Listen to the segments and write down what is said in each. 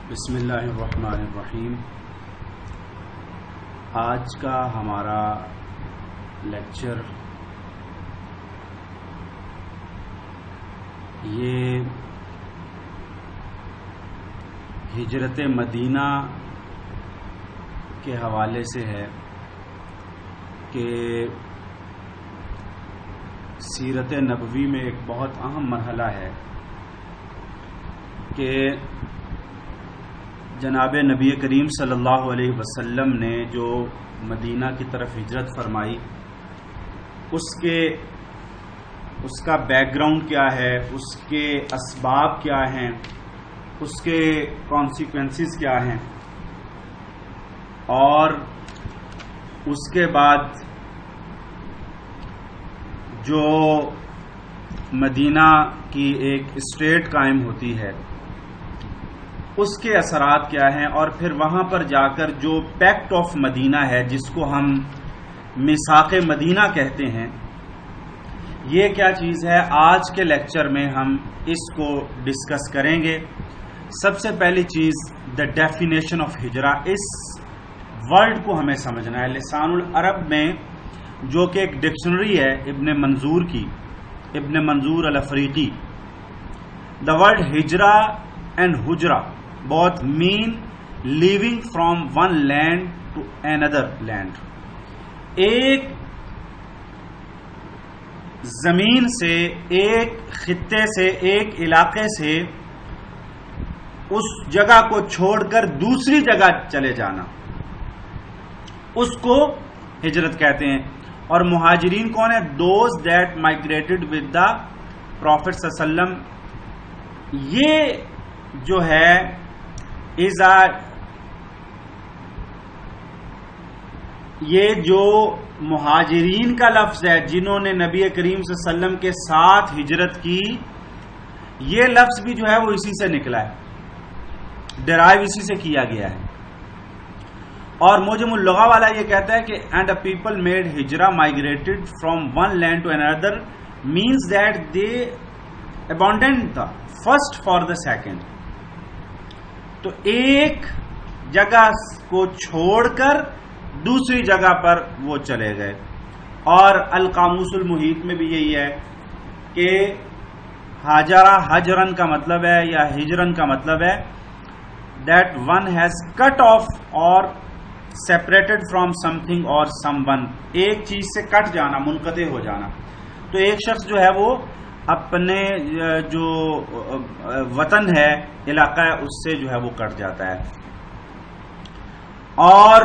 بسم اللہ الرحمن الرحیم۔ آج کا ہمارا لیکچر یہ ہجرت مدینہ کے حوالے سے ہے کہ سیرت نبوی میں ایک بہت اہم مرحلہ ہے کہ جناب نبی کریم صلی اللہ علیہ وسلم نے جو مدینہ کی طرف ہجرت فرمائی اس کا بیک گراؤنڈ کیا ہے، اس کے اسباب کیا ہیں، اس کے کانسیکوینسز کیا ہیں، اور اس کے بعد جو مدینہ کی ایک اسٹیٹ قائم ہوتی ہے اس کے اثرات کیا ہیں، اور پھر وہاں پر جا کر جو پیکٹ آف مدینہ ہے جس کو ہم میثاق مدینہ کہتے ہیں، یہ کیا چیز ہے۔ آج کے لیکچر میں ہم اس کو ڈسکس کریں گے۔ سب سے پہلی چیز دا ڈیفینیشن آف ہجرہ، اس ورڈ کو ہمیں سمجھنا ہے۔ لسان العرب میں جو کہ ایک ڈکشنری ہے ابن منظور الافریقی، دا ورڈ ہجرہ اینڈ حجرہ both mean leaving from one land to another land۔ ایک زمین سے، ایک خطے سے، ایک علاقے سے اس جگہ کو چھوڑ کر دوسری جگہ چلے جانا، اس کو ہجرت کہتے ہیں۔ اور مہاجرین کون ہیں؟ Those that migrated with the prophet صلی اللہ علیہ وسلم۔ یہ جو ہے یہ جو مہاجرین کا لفظ ہے جنہوں نے نبی کریم صلی اللہ علیہ وسلم کے ساتھ ہجرت کی، یہ لفظ بھی جو ہے وہ اسی سے نکلا ہے، ڈرائیو اسی سے کیا گیا ہے۔ اور موجم اللغہ والا یہ کہتا ہے کہ اینڈ اے پیپل میڈ ہجرہ migrated from one land to another means that they abandoned the first for the second. تو ایک جگہ کو چھوڑ کر دوسری جگہ پر وہ چلے گئے۔ اور القاموس المحیط میں بھی یہی ہے کہ ہاجرہ ہجرن کا مطلب ہے یا ہجرن کا مطلب ہے that one has cut off اور سیپریٹڈ فرام سم تھنگ اور سم ون، ایک چیز سے کٹ جانا، منقطع ہو جانا۔ تو ایک شخص جو ہے وہ اپنے جو وطن ہے، علاقہ ہے، اس سے جو ہے وہ کٹ جاتا ہے۔ اور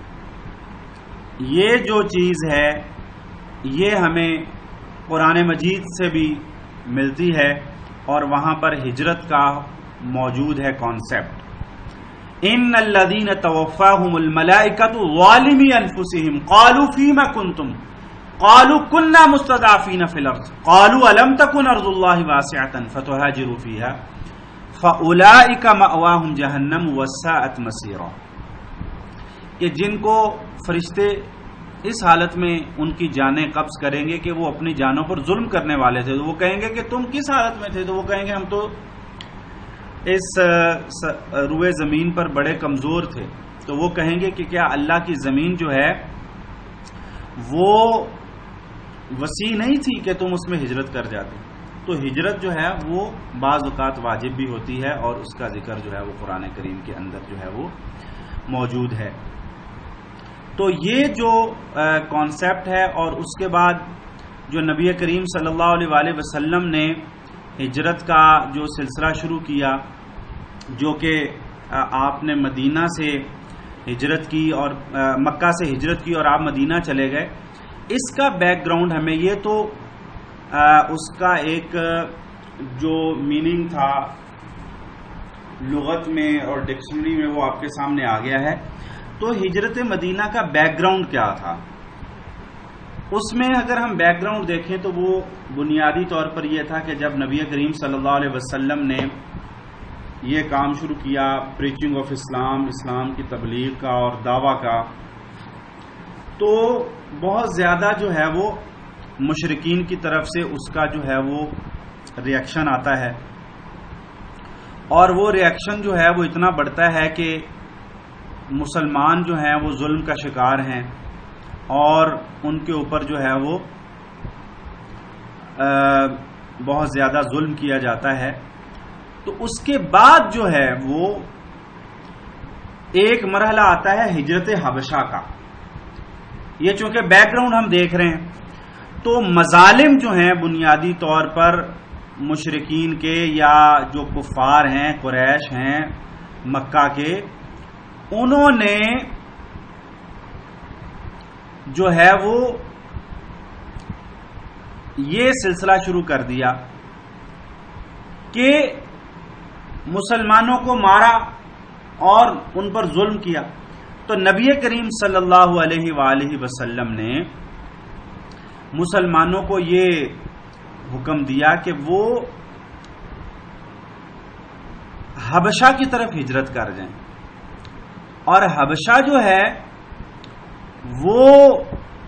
یہ جو چیز ہے یہ ہمیں قرآن مجید سے بھی ملتی ہے، اور وہاں پر ہجرت کا موجود ہے کانسیپٹ۔ ان الذین توفاہم الملائکۃ ظالمی انفسہم قالوا فیم کنتم قالوا كنا مستضعفين في الارض قالوا الم تكن ارض الله واسعة فتهاجروا فيها فاولئك مأواهم جہنم وساءت مصيرا۔ کہ جن کو فرشتے اس حالت میں ان کی جانیں قبض کریں گے کہ وہ اپنی جانوں پر ظلم کرنے والے تھے، تو وہ کہیں گے کہ تم کس حالت میں تھے؟ تو وہ کہیں گے ہم تو اس روئے زمین پر بڑے کمزور تھے۔ تو وہ کہیں گے کہ کیا اللہ کی زمین جو ہے وہ وسیع نہیں تھی کہ تم اس میں ہجرت کر جاتے؟ تو ہجرت جو ہے وہ بعض اوقات واجب بھی ہوتی ہے، اور اس کا ذکر جو ہے وہ قرآن کریم کے اندر جو ہے وہ موجود ہے۔ تو یہ جو کانسیپٹ ہے، اور اس کے بعد جو نبی کریم صلی اللہ علیہ وآلہ وسلم نے ہجرت کا جو سلسلہ شروع کیا، جو کہ آپ نے مدینہ سے ہجرت کی اور مکہ سے ہجرت کی اور آپ مدینہ چلے گئے، اس کا بیک گراؤنڈ ہمیں یہ تو اس کا ایک جو میننگ تھا لغت میں اور ڈکشنری میں وہ آپ کے سامنے آ گیا ہے۔ تو ہجرت مدینہ کا بیک گراؤنڈ کیا تھا؟ اس میں اگر ہم بیک گراؤنڈ دیکھیں تو وہ بنیادی طور پر یہ تھا کہ جب نبی کریم صلی اللہ علیہ وسلم نے یہ کام شروع کیا، پریچنگ آف اسلام، اسلام کی تبلیغ کا اور دعویٰ کا، تو بہت زیادہ جو ہے وہ مشرکین کی طرف سے اس کا جو ہے وہ ریئیکشن آتا ہے، اور وہ ریئیکشن جو ہے وہ اتنا بڑھتا ہے کہ مسلمان جو ہیں وہ ظلم کا شکار ہیں اور ان کے اوپر جو ہے وہ بہت زیادہ ظلم کیا جاتا ہے. تو اس کے بعد جو ہے وہ ایک مرحلہ آتا ہے ہجرت حبشہ کا. یہ چونکہ بیک گراؤنڈ ہم دیکھ رہے ہیں تو مظالم جو ہیں بنیادی طور پر مشرکین کے یا جو کفار ہیں قریش ہیں مکہ کے، انہوں نے جو ہے وہ یہ سلسلہ شروع کر دیا کہ مسلمانوں کو مارا اور ان پر ظلم کیا. تو نبی کریم صلی اللہ علیہ وآلہ وسلم نے مسلمانوں کو یہ حکم دیا کہ وہ حبشہ کی طرف ہجرت کر جائیں. اور حبشہ جو ہے وہ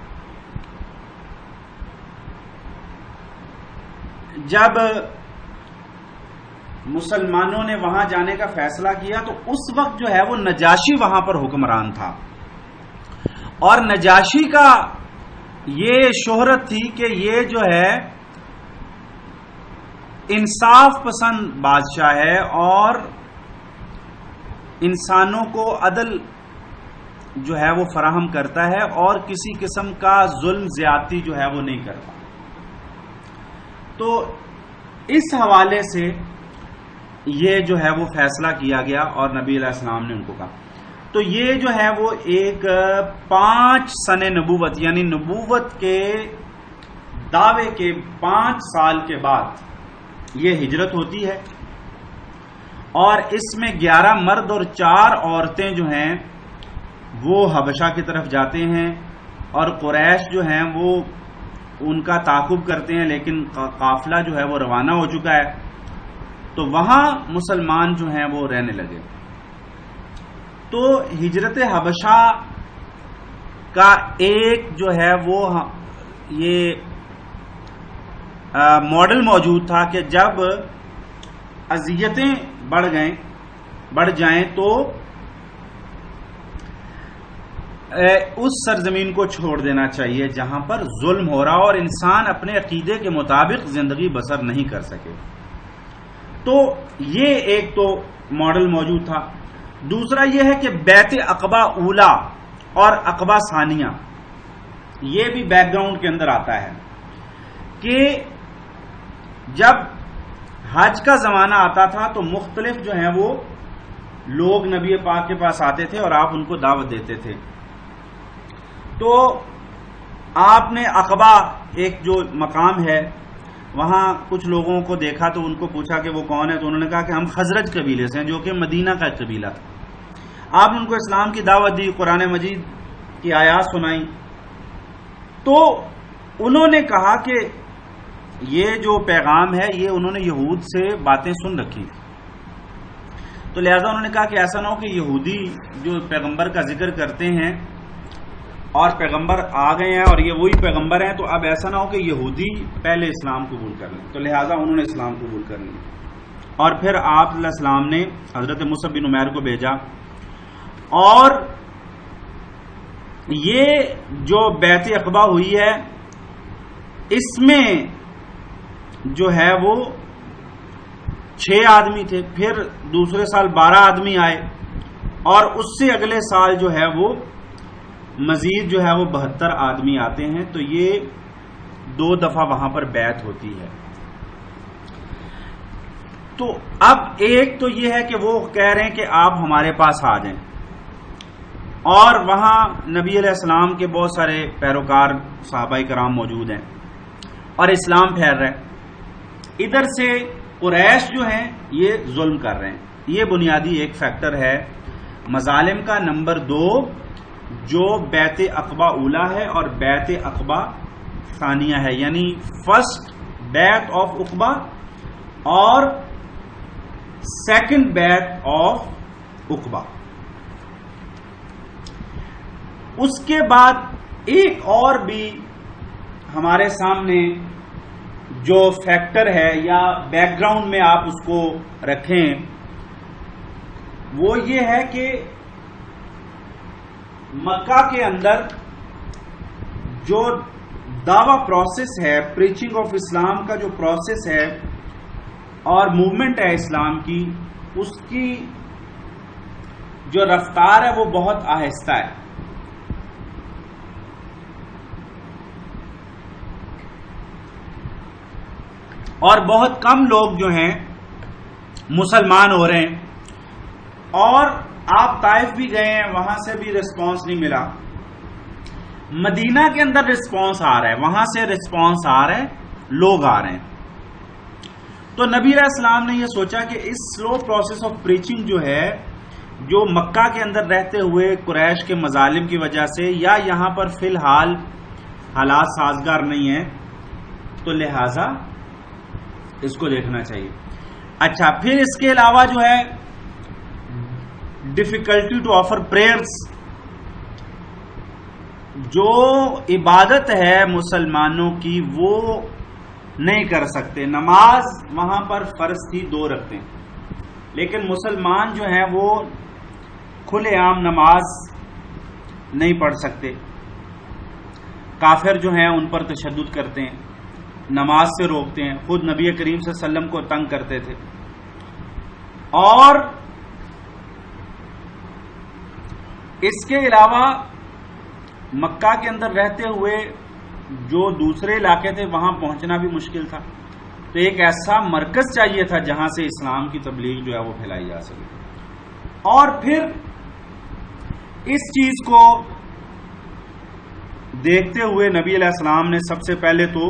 جب مسلمانوں نے وہاں جانے کا فیصلہ کیا تو اس وقت جو ہے وہ نجاشی وہاں پر حکمران تھا، اور نجاشی کا یہ شہرت تھی کہ یہ جو ہے انصاف پسند بادشاہ ہے اور انسانوں کو عدل جو ہے وہ فراہم کرتا ہے اور کسی قسم کا ظلم زیادتی جو ہے وہ نہیں کرتا. تو اس حوالے سے یہ جو ہے وہ فیصلہ کیا گیا اور نبی علیہ السلام نے ان کو کہا. تو یہ جو ہے وہ ایک 5 سن نبوت یعنی نبوت کے دعوے کے 5 سال کے بعد یہ ہجرت ہوتی ہے، اور اس میں 11 مرد اور 4 عورتیں جو ہیں وہ حبشہ کی طرف جاتے ہیں، اور قریش جو ہیں وہ ان کا تعاقب کرتے ہیں، لیکن قافلہ جو ہے وہ روانہ ہو چکا ہے. تو وہاں مسلمان جو ہیں وہ رہنے لگے. تو ہجرت حبشہ کا ایک جو ہے وہ یہ ماڈل موجود تھا کہ جب اذیتیں بڑھ جائیں تو اس سرزمین کو چھوڑ دینا چاہیے جہاں پر ظلم ہو رہا اور انسان اپنے عقیدے کے مطابق زندگی بسر نہیں کر سکے. تو یہ ایک تو ماڈل موجود تھا. دوسرا یہ ہے کہ بیعت عقبہ اولا اور عقبہ ثانیہ، یہ بھی بیک گراؤنڈ کے اندر آتا ہے کہ جب حج کا زمانہ آتا تھا تو مختلف جو ہیں وہ لوگ نبی پاک کے پاس آتے تھے اور آپ ان کو دعوت دیتے تھے. تو آپ نے عقبہ ایک جو مقام ہے وہاں کچھ لوگوں کو دیکھا تو ان کو پوچھا کہ وہ کون ہے، تو انہوں نے کہا کہ ہم خزرج قبیلے سے ہیں، جو کہ مدینہ کا قبیلہ تھا. آپ نے ان کو اسلام کی دعوت دی، قرآن مجید کی آیات سنائی. تو انہوں نے کہا کہ یہ جو پیغام ہے یہ انہوں نے یہود سے باتیں سن رکھی، تو لہذا انہوں نے کہا کہ ایسا نہ ہو کہ یہودی جو پیغمبر کا ذکر کرتے ہیں اور پیغمبر آ گئے ہیں اور یہ وہی پیغمبر ہیں، تو اب ایسا نہ ہو کہ یہودی پہلے اسلام قبول کر لیں. تو لہذا انہوں نے اسلام قبول کر لیا، اور پھر آپ علیہ السلام نے حضرت مصعب بن عمیر کو بھیجا. اور یہ جو بیعت عقبہ ہوئی ہے اس میں جو ہے وہ 6 آدمی تھے، پھر دوسرے سال 12 آدمی آئے، اور اس سے اگلے سال جو ہے وہ مزید جو ہے وہ 72 آدمی آتے ہیں. تو یہ 2 دفعہ وہاں پر بیعت ہوتی ہے. تو اب ایک تو یہ ہے کہ وہ کہہ رہے ہیں کہ آپ ہمارے پاس آ جائیں، اور وہاں نبی علیہ السلام کے بہت سارے پیروکار صحابہ کرام موجود ہیں اور اسلام پھیل رہا ہے. ادھر سے قریش جو ہیں یہ ظلم کر رہے ہیں. یہ بنیادی ایک فیکٹر ہے مظالم کا. نمبر 2 جو بیعت عقبہ اولا ہے اور بیعت عقبہ ثانیہ ہے، یعنی فرسٹ بیعت آف عقبہ اور سیکنڈ بیعت آف عقبہ. اس کے بعد ایک اور بھی ہمارے سامنے جو فیکٹر ہے یا بیک گراؤنڈ میں آپ اس کو رکھیں وہ یہ ہے کہ مکہ کے اندر جو دعوی پروسیس ہے، پریچنگ آف اسلام کا جو پروسیس ہے اور موومنٹ ہے اسلام کی، اس کی جو رفتار ہے وہ بہت آہستہ ہے. اور بہت کم لوگ جو ہیں مسلمان ہو رہے ہیں. اور آپ طائف بھی گئے ہیں، وہاں سے بھی رسپانس نہیں ملا. مدینہ کے اندر رسپانس آ رہا ہے، وہاں سے رسپانس آ رہا ہے، لوگ آ رہے ہیں. تو نبی علیہ السلام نے یہ سوچا کہ اس سلو پروسیس آف پریچنگ جو ہے، جو مکہ کے اندر رہتے ہوئے قریش کے مظالم کی وجہ سے یا یہاں پر فی الحال حالات سازگار نہیں ہیں، تو لہذا اس کو دیکھنا چاہیے. اچھا، پھر اس کے علاوہ جو ہے ڈیفیکلٹی ٹو آفر پریئرس، جو عبادت ہے مسلمانوں کی وہ نہیں کر سکتے. نماز وہاں پر فرض تھی 2 رکھتے ہیں، لیکن مسلمان جو ہیں وہ کھلے عام نماز نہیں پڑھ سکتے. کافر جو ہیں ان پر تشدد کرتے ہیں، نماز سے روکتے ہیں، خود نبی کریم صلی اللہ علیہ وسلم کو تنگ کرتے تھے. اور اس کے علاوہ مکہ کے اندر رہتے ہوئے جو دوسرے علاقے تھے وہاں پہنچنا بھی مشکل تھا. تو ایک ایسا مرکز چاہیے تھا جہاں سے اسلام کی تبلیغ جو ہے وہ پھیلائی جا سکے. اور پھر اس چیز کو دیکھتے ہوئے نبی علیہ السلام نے سب سے پہلے تو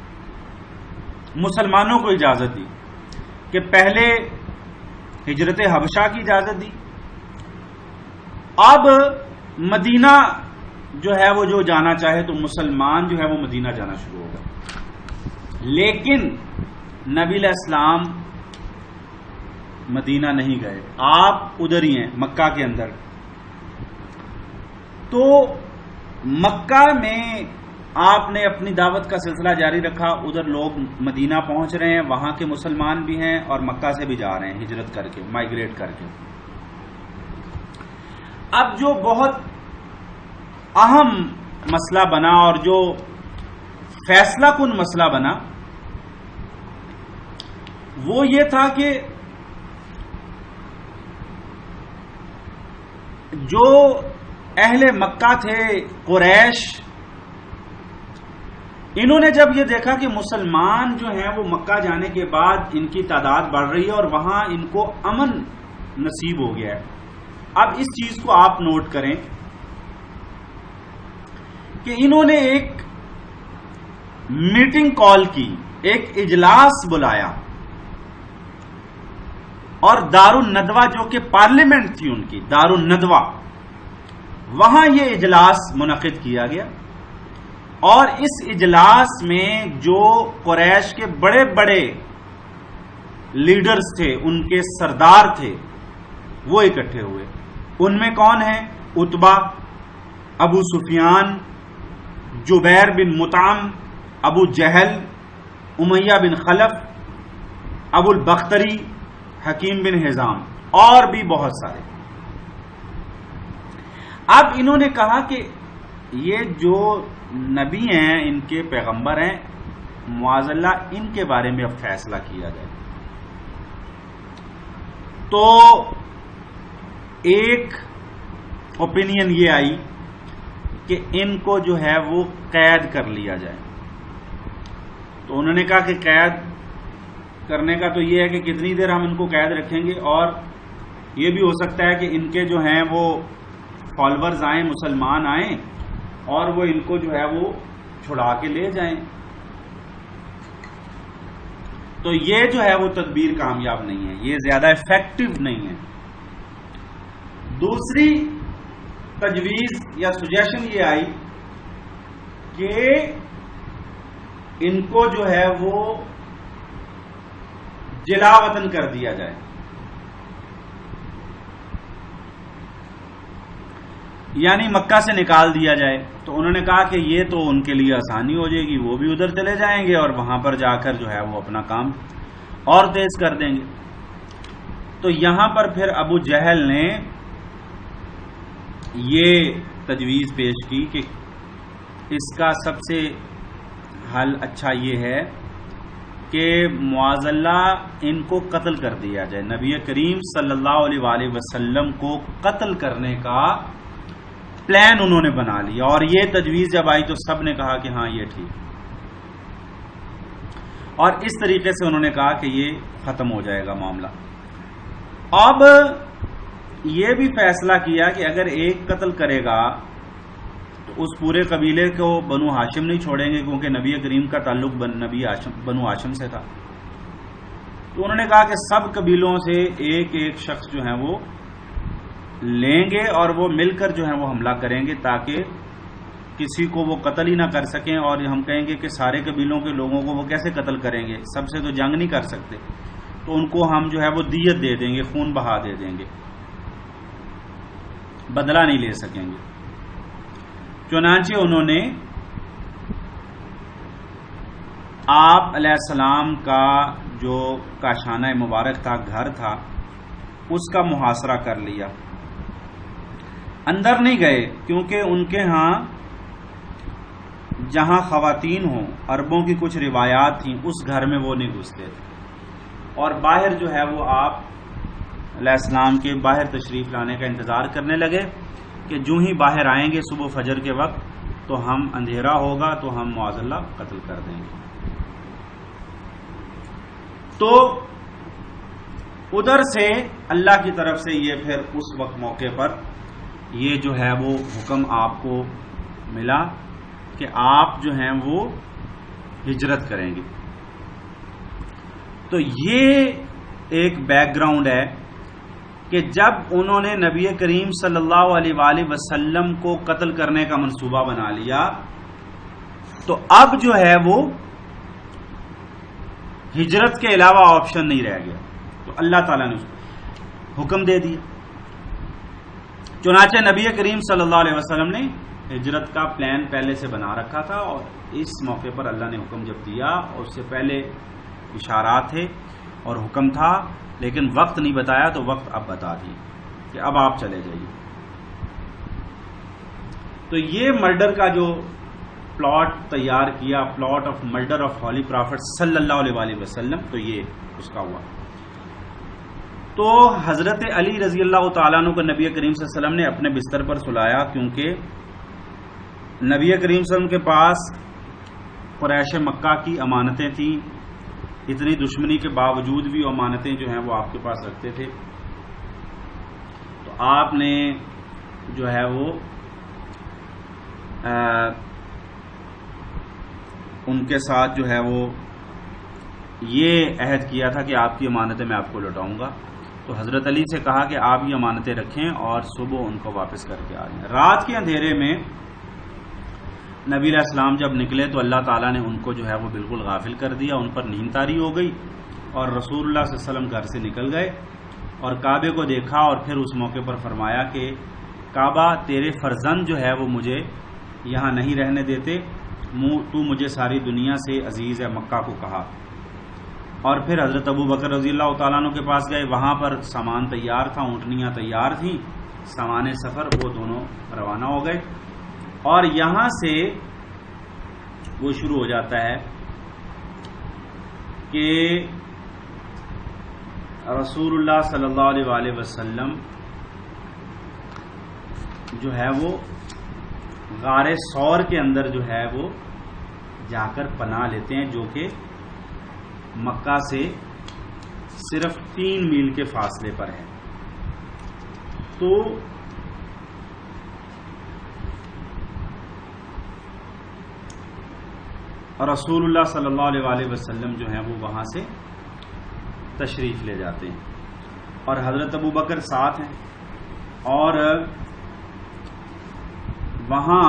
مسلمانوں کو اجازت دی کہ پہلے ہجرت حبشہ کی اجازت دی. اب مدینہ جو ہے وہ جو جانا چاہے تو مسلمان جو ہے وہ مدینہ جانا شروع ہوگا. لیکن نبی علیہ السلام مدینہ نہیں گئے، آپ ادھر ہی ہیں مکہ کے اندر. تو مکہ میں آپ نے اپنی دعوت کا سلسلہ جاری رکھا. ادھر لوگ مدینہ پہنچ رہے ہیں، وہاں کے مسلمان بھی ہیں اور مکہ سے بھی جا رہے ہیں ہجرت کر کے، مائیگریٹ کر کے. اب جو بہت اہم مسئلہ بنا اور جو فیصلہ کن مسئلہ بنا وہ یہ تھا کہ جو اہل مکہ تھے، قریش، انہوں نے جب یہ دیکھا کہ مسلمان جو ہیں وہ مکہ جانے کے بعد ان کی تعداد بڑھ رہی ہے اور وہاں ان کو امن نصیب ہو گیا ہے. اب اس چیز کو آپ نوٹ کریں کہ انہوں نے ایک میٹنگ کال کی، ایک اجلاس بلایا اور دار الندوہ جو کہ پارلیمنٹ تھی ان کی، دار الندوہ، وہاں یہ اجلاس منعقد کیا گیا. اور اس اجلاس میں جو قریش کے بڑے بڑے لیڈرز تھے، ان کے سردار تھے، وہ اکٹھے ہوئے. ان میں کون ہیں؟ عتبہ، ابو سفیان، جبیر بن مطعم، ابو جہل، امیہ بن خلف، ابو البختری، حکیم بن حزام، اور بھی بہت سارے. اب انہوں نے کہا کہ یہ جو نبی ہیں، ان کے پیغمبر ہیں، معاذ اللہ ان کے بارے میں اب فیصلہ کیا جائے. تو ایک اوپینین یہ آئی کہ ان کو جو ہے وہ قید کر لیا جائے. تو انہوں نے کہا کہ قید کرنے کا تو یہ ہے کہ کتنی دیر ہم ان کو قید رکھیں گے، اور یہ بھی ہو سکتا ہے کہ ان کے جو ہیں وہ فالوورز آئیں، مسلمان آئیں اور وہ ان کو جو ہے وہ چھڑا کے لے جائیں. تو یہ جو ہے وہ تدبیر کامیاب نہیں ہے، یہ زیادہ افیکٹو نہیں ہے. دوسری تجویز یا سجیشن یہ آئی کہ ان کو جو ہے وہ جلا وطن کر دیا جائے. یعنی مکہ سے نکال دیا جائے. تو انہوں نے کہا کہ یہ تو ان کے لیے آسانی ہو جائے گی، وہ بھی ادھر چلے جائیں گے اور وہاں پر جا کر جو ہے وہ اپنا کام اور تیز کر دیں گے. تو یہاں پر پھر ابو جہل نے یہ تجویز پیش کی کہ اس کا سب سے حل اچھا یہ ہے کہ معاذ اللہ ان کو قتل کر دیا جائے. نبی کریم صلی اللہ علیہ وآلہ وسلم کو قتل کرنے کا پلان انہوں نے بنا لیا, اور یہ تجویز جب آئی تو سب نے کہا کہ ہاں یہ ٹھیک, اور اس طریقے سے انہوں نے کہا کہ یہ ختم ہو جائے گا معاملہ. اب یہ بھی فیصلہ کیا کہ اگر ایک قتل کرے گا تو اس پورے قبیلے کو بنو ہاشم نہیں چھوڑیں گے, کیونکہ نبی کریم کا تعلق بنو ہاشم سے تھا. تو انہوں نے کہا کہ سب قبیلوں سے ایک ایک شخص جو ہیں وہ لیں گے اور وہ مل کر جو ہے وہ حملہ کریں گے, تاکہ کسی کو وہ قتل ہی نہ کر سکیں. اور ہم کہیں گے کہ سارے قبیلوں کے لوگوں کو وہ کیسے قتل کریں گے, سب سے تو جنگ نہیں کر سکتے, تو ان کو ہم جو ہے وہ دیت دے دیں گے, خون بہا دے دیں گے, بدلہ نہیں لے سکیں گے. چنانچہ انہوں نے آپ علیہ السلام کا جو کاشانہ مبارک تھا, گھر تھا, اس کا محاصرہ کر لیا. اندر نہیں گئے کیونکہ ان کے ہاں جہاں خواتین ہوں, عربوں کی کچھ روایات تھیں, اس گھر میں وہ نہیں گھستے تھے. اور باہر جو ہے وہ آپ علیہ السلام کے باہر تشریف لانے کا انتظار کرنے لگے کہ جو ہی باہر آئیں گے صبح فجر کے وقت تو ہم اندھیرا ہوگا تو ہم معاذ اللہ قتل کر دیں گے. تو ادھر سے اللہ کی طرف سے یہ پھر اس وقت موقع پر یہ جو ہے وہ حکم آپ کو ملا کہ آپ جو ہیں وہ ہجرت کریں گے. تو یہ ایک بیک گراؤنڈ ہے کہ جب انہوں نے نبی کریم صلی اللہ علیہ وآلہ وسلم کو قتل کرنے کا منصوبہ بنا لیا تو اب جو ہے وہ ہجرت کے علاوہ آپشن نہیں رہ گیا, تو اللہ تعالیٰ نے اس کو حکم دے دیا. چنانچہ نبی کریم صلی اللہ علیہ وسلم نے ہجرت کا پلان پہلے سے بنا رکھا تھا, اور اس موقع پر اللہ نے حکم جب دیا, اور اس سے پہلے اشارات تھے اور حکم تھا, لیکن وقت نہیں بتایا, تو وقت اب بتا دی کہ اب آپ چلے جائیے. تو یہ مرڈر کا جو پلاٹ تیار کیا, plot of murder of holy prophet صلی اللہ علیہ وآلہ وسلم, تو یہ اس کا ہوا. تو حضرت علی رضی اللہ تعالیٰ عنہ کو نبی کریم صلی اللہ علیہ وسلم نے اپنے بستر پر سلایا, کیونکہ نبی کریم صلی اللہ علیہ وسلم کے پاس قریش مکہ کی امانتیں تھیں, اتنی دشمنی کے باوجود بھی امانتیں جو ہیں وہ آپ کے پاس رکھتے تھے. تو آپ نے جو ہے وہ ان کے ساتھ جو ہے وہ یہ عہد کیا تھا کہ آپ کی امانتیں میں آپ کو لوٹاؤں گا. تو حضرت علی سے کہا کہ آپ یہ امانتیں رکھیں اور صبح ان کو واپس کر کے آ جائیں. رات کے اندھیرے میں نبی علیہ السلام جب نکلے تو اللہ تعالیٰ نے ان کو جو ہے وہ بالکل غافل کر دیا, ان پر نیند طاری ہو گئی, اور رسول اللہ صلی اللہ علیہ وسلم گھر سے نکل گئے اور کعبے کو دیکھا, اور پھر اس موقع پر فرمایا کہ کعبہ تیرے فرزند جو ہے وہ مجھے یہاں نہیں رہنے دیتے, تو مجھے ساری دنیا سے عزیز ہے مکہ کو کہا. اور پھر حضرت ابو بکر رضی اللہ تعالیٰ عنہ کے پاس گئے, وہاں پر سامان تیار تھا, اونٹنیاں تیار تھیں, سامان سفر, وہ دونوں روانہ ہو گئے. اور یہاں سے وہ شروع ہو جاتا ہے کہ رسول اللہ صلی اللہ علیہ وآلہ وسلم جو ہے وہ غار ثور کے اندر جو ہے وہ جا کر پناہ لیتے ہیں, جو کہ مکہ سے صرف 3 میل کے فاصلے پر ہے. تو رسول اللہ صلی اللہ علیہ وآلہ وسلم جو ہیں وہ وہاں سے تشریف لے جاتے ہیں, اور حضرت ابو بکر ساتھ ہیں. اور وہاں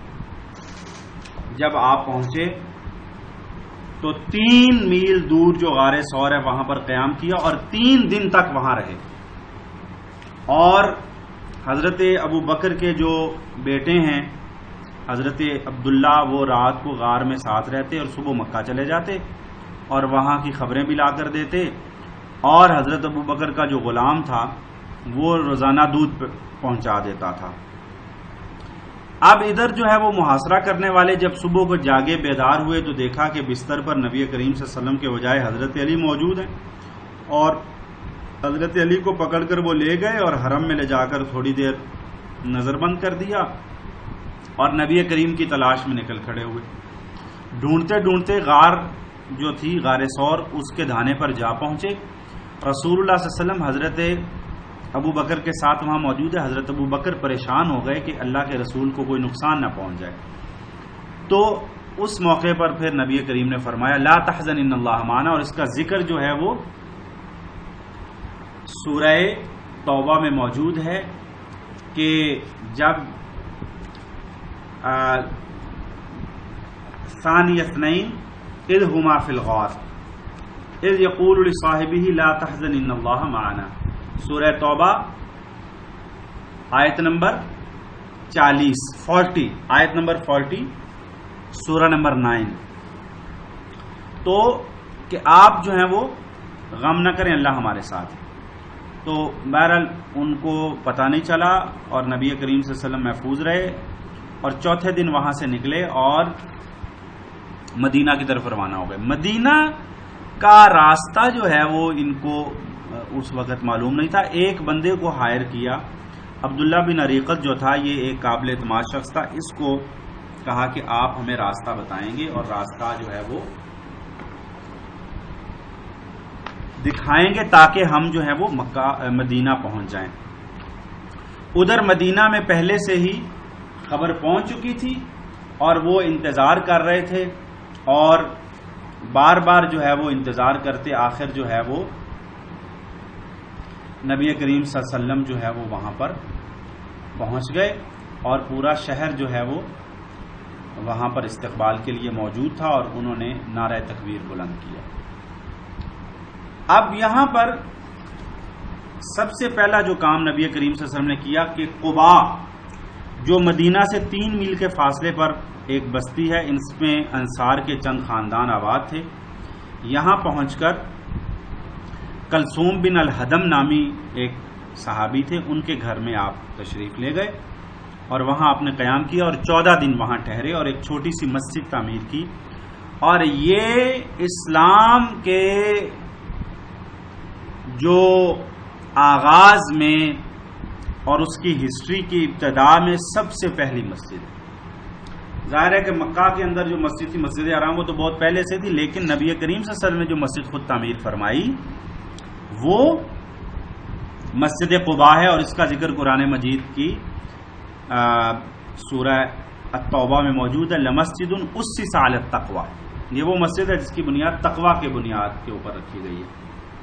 جب آپ پہنچے تو 3 میل دور جو غار ثور ہے وہاں پر قیام کیا, اور 3 دن تک وہاں رہے. اور حضرت ابو بکر کے جو بیٹے ہیں حضرت عبداللہ, وہ رات کو غار میں ساتھ رہتے اور صبح مکہ چلے جاتے, اور وہاں کی خبریں بھی لا کر دیتے. اور حضرت ابو بکر کا جو غلام تھا وہ روزانہ دودھ پہنچا دیتا تھا۔ اب ادھر جو ہے وہ محاصرہ کرنے والے جب صبح کو جاگے بیدار ہوئے تو دیکھا کہ بستر پر نبی کریم صلی اللہ علیہ وسلم کے بجائے حضرت علی موجود ہیں، اور حضرت علی کو پکڑ کر وہ لے گئے اور حرم میں لے جا کر تھوڑی دیر نظر بند کر دیا اور نبی کریم کی تلاش میں نکل کھڑے ہوئے۔ ڈھونڈتے ڈھونڈتے غار جو تھی غار ثور اس کے دھانے پر جا پہنچے۔ رسول اللہ صلی اللہ علیہ وسلم حضرت ابو بکر کے ساتھ وہاں موجود ہے۔ حضرت ابو بکر پریشان ہو گئے کہ اللہ کے رسول کو کوئی نقصان نہ پہنچ جائے، تو اس موقع پر پھر نبی کریم نے فرمایا لا تحزن ان اللہ معنا، اور اس کا ذکر جو ہے وہ سورہ توبہ میں موجود ہے کہ جب ثانی اثنین اذ ہما فی الغار اذ یقول لصاحبہ لا تحزن ان اللہ معنا، سورہ توبہ آیت نمبر 40 آیت نمبر 40 سورہ نمبر 9۔ تو کہ آپ جو ہیں وہ غم نہ کریں، اللہ ہمارے ساتھ ہے۔ تو بہرحال ان کو پتہ نہیں چلا اور نبی کریم صلی اللہ علیہ وسلم محفوظ رہے، اور چوتھے دن وہاں سے نکلے اور مدینہ کی طرف روانہ ہو گئے۔ مدینہ کا راستہ جو ہے وہ ان کو اس وقت معلوم نہیں تھا۔ ایک بندے کو ہائر کیا، عبداللہ بن عریقت جو تھا، یہ ایک قابل اعتماد شخص تھا، اس کو کہا کہ آپ ہمیں راستہ بتائیں گے اور راستہ جو ہے وہ دکھائیں گے تاکہ ہم جو ہے وہ مدینہ پہنچ جائیں۔ ادھر مدینہ میں پہلے سے ہی خبر پہنچ چکی تھی اور وہ انتظار کر رہے تھے، اور بار بار جو ہے وہ انتظار کرتے آخر جو ہے وہ نبی کریم صلی اللہ علیہ وسلم جو ہے وہ وہاں پر پہنچ گئے، اور پورا شہر جو ہے وہ وہاں پر استقبال کے لیے موجود تھا اور انہوں نے نعرہ تکبیر بلند کیا۔ اب یہاں پر سب سے پہلا جو کام نبی کریم صلی اللہ علیہ وسلم نے کیا کہ قبا جو مدینہ سے 3 میل کے فاصلے پر ایک بستی ہے، اس میں انصار کے چند خاندان آباد تھے، یہاں پہنچ کر کلثوم بن الحدم نامی ایک صحابی تھے، ان کے گھر میں آپ تشریف لے گئے اور وہاں آپ نے قیام کیا اور 14 دن وہاں ٹھہرے اور ایک چھوٹی سی مسجد تعمیر کی۔ اور یہ اسلام کے جو آغاز میں اور اس کی ہسٹری کی ابتدا میں سب سے پہلی مسجد ہے۔ ظاہر ہے کہ مکہ کے اندر جو مسجد تھی مسجد حرام وہ تو بہت پہلے سے تھی، لیکن نبی کریم صلی اللہ علیہ وسلم نے جو مسجد خود تعمیر فرمائی وہ مسجد قباء ہے، اور اس کا ذکر قرآن مجید کی سورہ التوبہ میں موجود ہے۔ لمسجد اسس علی التقوی، یہ وہ مسجد ہے جس کی بنیاد تقوی کے بنیاد کے اوپر رکھی گئی ہے۔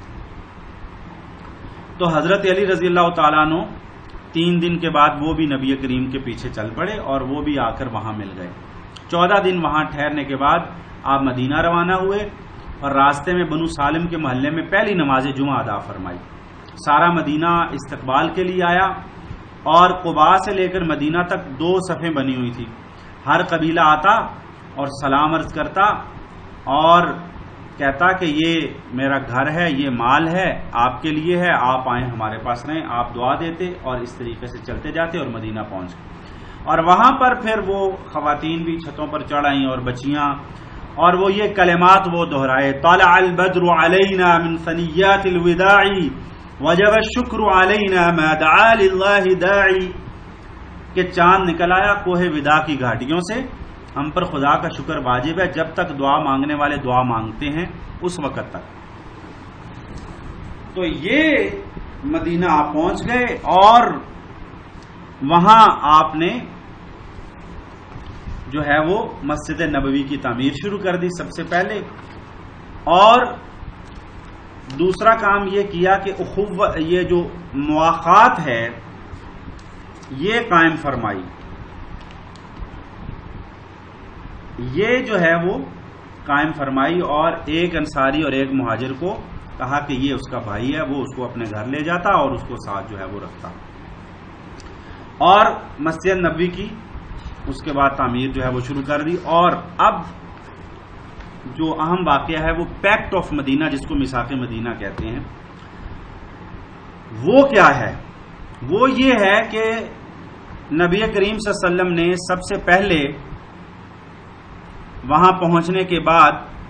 تو حضرت علی رضی اللہ تعالیٰ عنہ 3 دن کے بعد وہ بھی نبی کریم کے پیچھے چل پڑے اور وہ بھی آ کر وہاں مل گئے۔ 14 دن وہاں ٹھہرنے کے بعد آپ مدینہ روانہ ہوئے اور راستے میں بنو سالم کے محلے میں پہلی نماز جمعہ ادا فرمائی۔ سارا مدینہ استقبال کے لیے آیا، اور قباء سے لے کر مدینہ تک 2 صفیں بنی ہوئی تھی۔ ہر قبیلہ آتا اور سلام عرض کرتا اور کہتا کہ یہ میرا گھر ہے، یہ مال ہے، آپ کے لیے ہے، آپ آئیں ہمارے پاس رہیں، آپ دعا دیتے، اور اس طریقے سے چلتے جاتے اور مدینہ پہنچ گئے۔ اور وہاں پر پھر وہ خواتین بھی چھتوں پر چڑھ آئیں اور بچیاں، اور وہ یہ کلمات وہ دہرائے، طلع البدر علینا من ثنیات الوداع وجب الشکر علینا ما دعا للہ داعی، کہ چاند نکل آیا کوہ ودا کی گھاٹیوں سے، ہم پر خدا کا شکر واجب ہے جب تک دعا مانگنے والے دعا مانگتے ہیں اس وقت تک۔ تو یہ مدینہ آپ پہنچ گئے اور وہاں آپ نے جو ہے وہ مسجد نبوی کی تعمیر شروع کر دی سب سے پہلے، اور دوسرا کام یہ کیا کہ یہ جو مواخات ہے یہ قائم فرمائی۔ یہ جو ہے وہ قائم فرمائی اور ایک انصاری اور ایک مہاجر کو کہا کہ یہ اس کا بھائی ہے، وہ اس کو اپنے گھر لے جاتا اور اس کو ساتھ جو ہے وہ رکھتا، اور مسجد نبوی کی اس کے بعد تعمیر جو ہے وہ شروع کر دی۔ اور اب جو اہم واقعہ ہے وہ پیکٹ آف مدینہ، جس کو میثاق مدینہ کہتے ہیں، وہ کیا ہے؟ وہ یہ ہے کہ نبی کریم صلی اللہ علیہ وسلم نے سب سے پہلے وہاں پہنچنے کے بعد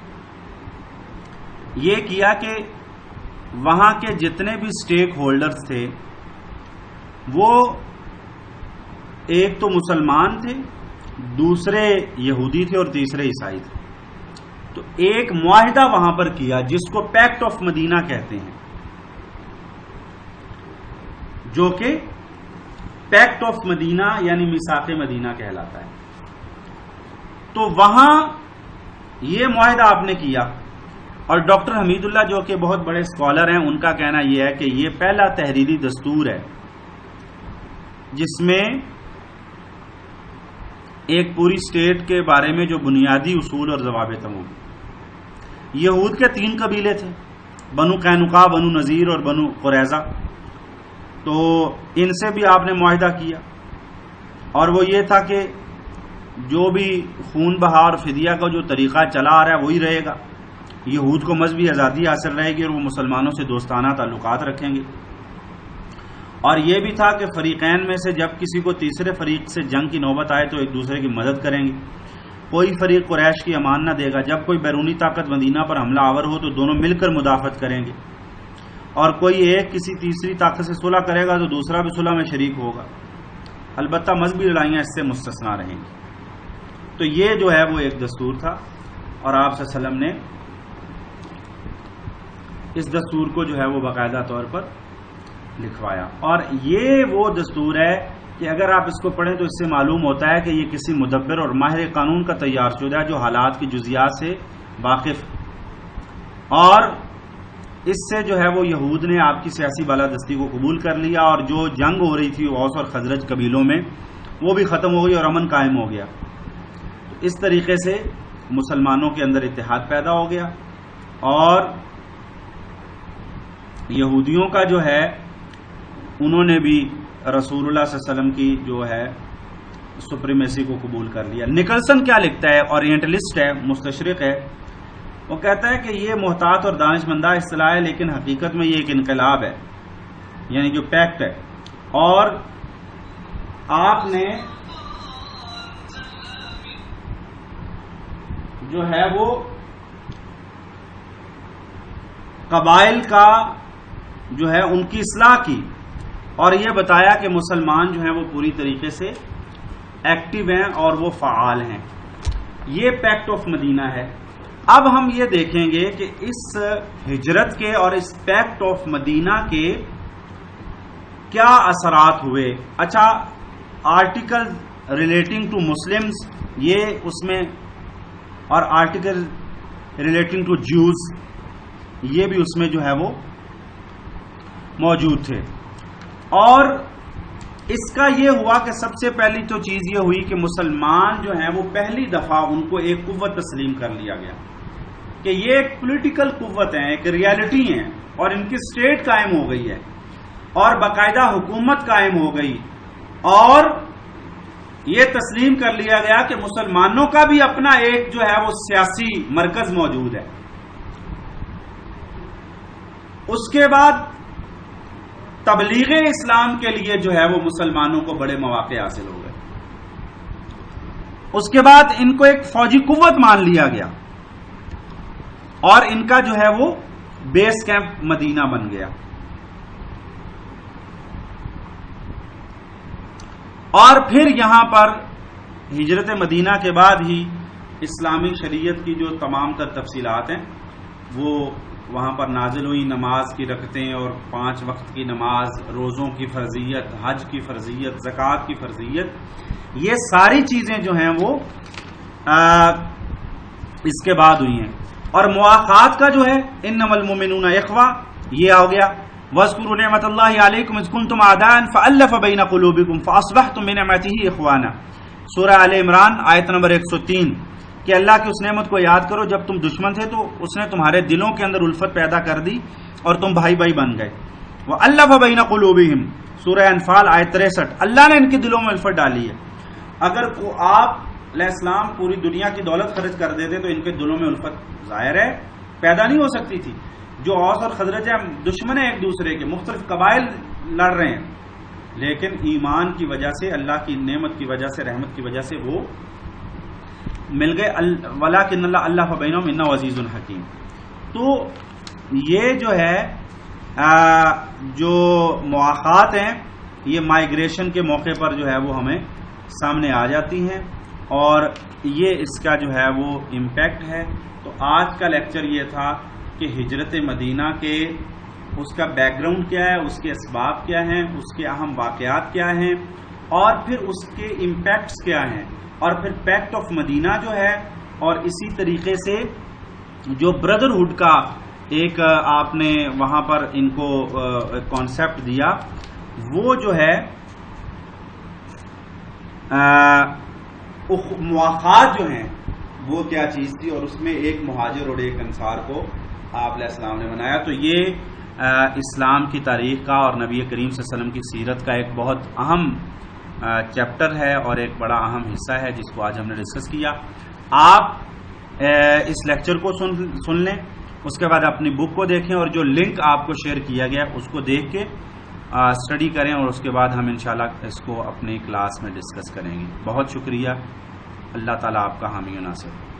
یہ کیا کہ وہاں کے جتنے بھی سٹیک ہولڈرز تھے وہ ایک تو مسلمان تھے، دوسرے یہودی تھے اور تیسرے عیسائی تھے. تو ایک معاہدہ وہاں پر کیا جس کو پیکٹ آف مدینہ کہتے ہیں، جو کہ پیکٹ آف مدینہ یعنی میثاق مدینہ کہلاتا ہے. تو وہاں یہ معاہدہ آپ نے کیا. اور ڈاکٹر حمید اللہ جو کہ بہت بڑے اسکالر ہیں، ان کا کہنا یہ ہے کہ یہ پہلا تحریری دستور ہے جس میں ایک پوری سٹیٹ کے بارے میں جو بنیادی اصول اور ضوابط ہیں. یہود کے 3 قبیلے تھے، بنو قینقاع، بنو نذیر اور بنو قریظہ. تو ان سے بھی آپ نے معاہدہ کیا، اور وہ یہ تھا کہ جو بھی خون بہا اور فدیہ کا جو طریقہ چلا آ رہا ہے وہی رہے گا. یہود کو مذہبی آزادی حاصل رہے گی اور وہ مسلمانوں سے دوستانہ تعلقات رکھیں گے. اور یہ بھی تھا کہ فریقین میں سے جب کسی کو تیسرے فریق سے جنگ کی نوبت آئے تو ایک دوسرے کی مدد کریں گے. کوئی فریق قریش کی امان نہ دے گا. جب کوئی بیرونی طاقت مدینہ پر حملہ آور ہو تو دونوں مل کر مدافعت کریں گے، اور کوئی ایک کسی تیسری طاقت سے صلح کرے گا تو دوسرا بھی صلح میں شریک ہوگا. البتہ مذہبی لڑائیاں اس سے مستثنا رہیں گی. تو یہ جو ہے وہ ایک دستور تھا، اور آپ صلی اللہ علیہ وسلم نے اس دستور کو جو ہے وہ باقاعدہ طور پر لکھوایا. اور یہ وہ دستور ہے کہ اگر آپ اس کو پڑھیں تو اس سے معلوم ہوتا ہے کہ یہ کسی مدبر اور ماہر قانون کا تیار شدہ ہے جو حالات کی جزیات سے واقف. اور اس سے جو ہے وہ یہود نے آپ کی سیاسی بالادستی کو قبول کر لیا، اور جو جنگ ہو رہی تھی اوس اور خزرج قبیلوں میں وہ بھی ختم ہو گئی اور امن قائم ہو گیا. اس طریقے سے مسلمانوں کے اندر اتحاد پیدا ہو گیا، اور یہودیوں کا جو ہے انہوں نے بھی رسول اللہ صلی اللہ علیہ وسلم کی جو ہے سپریمیسی کو قبول کر لیا. نکلسن کیا لکھتا ہے؟ اورینٹلسٹ ہے، مستشرق ہے. وہ کہتا ہے کہ یہ محتاط اور دانش مندہ اصطلاح ہے، لیکن حقیقت میں یہ ایک انقلاب ہے، یعنی جو پیکٹ ہے. اور آپ نے جو ہے وہ قبائل کا جو ہے ان کی اصلاح کی، اور یہ بتایا کہ مسلمان جو ہیں وہ پوری طریقے سے ایکٹیو ہیں اور وہ فعال ہیں. یہ پیکٹ آف مدینہ ہے. اب ہم یہ دیکھیں گے کہ اس ہجرت کے اور اس پیکٹ آف مدینہ کے کیا اثرات ہوئے. اچھا، آرٹیکل ریلیٹنگ ٹو مسلمز یہ اس میں، اور آرٹیکل ریلیٹنگ ٹو جوز یہ بھی اس میں جو ہے وہ موجود تھے. اور اس کا یہ ہوا کہ سب سے پہلی تو چیز یہ ہوئی کہ مسلمان جو ہیں وہ پہلی دفعہ ان کو ایک قوت تسلیم کر لیا گیا کہ یہ ایک پولیٹیکل قوت ہے، ایک ریالٹی ہے، اور ان کی سٹیٹ قائم ہو گئی ہے اور باقاعدہ حکومت قائم ہو گئی. اور یہ تسلیم کر لیا گیا کہ مسلمانوں کا بھی اپنا ایک جو ہے وہ سیاسی مرکز موجود ہے. اس کے بعد تبلیغ اسلام کے لیے جو ہے وہ مسلمانوں کو بڑے مواقع حاصل ہو گئے. اس کے بعد ان کو ایک فوجی قوت مان لیا گیا، اور ان کا جو ہے وہ بیس کیمپ مدینہ بن گیا. اور پھر یہاں پر ہجرت مدینہ کے بعد ہی اسلامی شریعت کی جو تمام تر تفصیلات ہیں وہ وہاں پر نازل ہوئی. نماز کی رکعتیں اور 5 وقت کی نماز، روزوں کی فرضیت، حج کی فرضیت، زکوٰۃ کی فرضیت، یہ ساری چیزیں جو ہیں وہ اس کے بعد ہوئی ہیں. اور مواخات کا جو ہے انما المؤمنون اخوہ یہ ہو گیا. وَاذْكُرُوا نِعْمَةَ اللَّهِ عَلَيْكُمْ إِذْ كُنْتُمْ أَعْدَاءً فَأَلَّفَ بَيْنَ قُلُوبِكُمْ فَأَصْبَحْتُمْ بِنِعْمَتِهِ إِخْوَانًا. سورہ آل عمران آیت نمبر 103 کہ اللہ کی اس نعمت کو یاد کرو جب تم دشمن تھے تو اس نے تمہارے دلوں کے اندر الفت پیدا کر دی اور تم بھائی بھائی بن گئے. وَأَلَّفَ بَيْنَ قُلُوبِهِمْ سورہ انفال آیت 63 اللہ نے ان کے دلوں میں الفت ڈالی ہے. اگر آپ علیہ السلام پوری دنیا کی دولت خرچ کر دیتے تو ان کے دلوں میں الفت ظاہر ہے پیدا نہیں ہو سکتی تھی. جو اوس اور خزرج ہیں دشمن ہیں ایک دوسرے کے، مختلف قبائل لڑ رہے ہیں، لیکن ایمان کی وجہ سے، اللہ کی نعمت کی وجہ سے، رحمت کی وجہ سے وہ مل گئے. وَلَٰكِنَّ اللَّهَ بَيْنَهُمْ إِنَّهُ عَزِيزٌ حَكِيمٌ. تو یہ جو ہے جو مواخات ہیں یہ مائیگریشن کے موقع پر جو ہے وہ ہمیں سامنے آ جاتی ہیں، اور یہ اس کا جو ہے وہ امپیکٹ ہے. تو آج کا لیکچر یہ تھا کہ ہجرت مدینہ کے اس کا بیک گراؤنڈ کیا ہے، اس کے اسباب کیا ہیں، اس کے اہم واقعات کیا ہیں، اور پھر اس کے امپیکٹس کیا ہیں، اور پھر پیکٹ آف مدینہ جو ہے، اور اسی طریقے سے جو بردرہڈ کا ایک آپ نے وہاں پر ان کو کانسیپٹ دیا، وہ جو ہے مواخات جو ہیں وہ کیا چیز تھی، اور اس میں ایک مہاجر اور ایک انصار کو آپ علیہ السلام نے بنایا. تو یہ اسلام کی تاریخ کا اور نبی کریم صلی اللہ علیہ وسلم کی سیرت کا ایک بہت اہم چیپٹر ہے اور ایک بڑا اہم حصہ ہے جس کو آج ہم نے ڈسکس کیا. آپ اس لیکچر کو سن لیں، اس کے بعد اپنی بک کو دیکھیں، اور جو لنک آپ کو شیئر کیا گیا اس کو دیکھ کے اسٹڈی کریں، اور اس کے بعد ہم انشاءاللہ اس کو اپنی کلاس میں ڈسکس کریں گے. بہت شکریہ. اللہ تعالیٰ آپ کا حامی و ناصر.